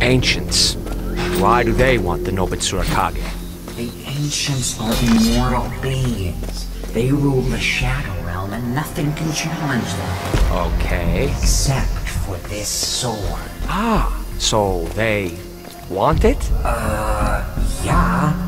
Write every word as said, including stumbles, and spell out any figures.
Ancients. Why do they want the Nobitsura Kage? The Ancients are immortal beings. They rule the Shadow Realm and nothing can challenge them. Okay. Except for this sword. Ah, so they want it? Uh, yeah.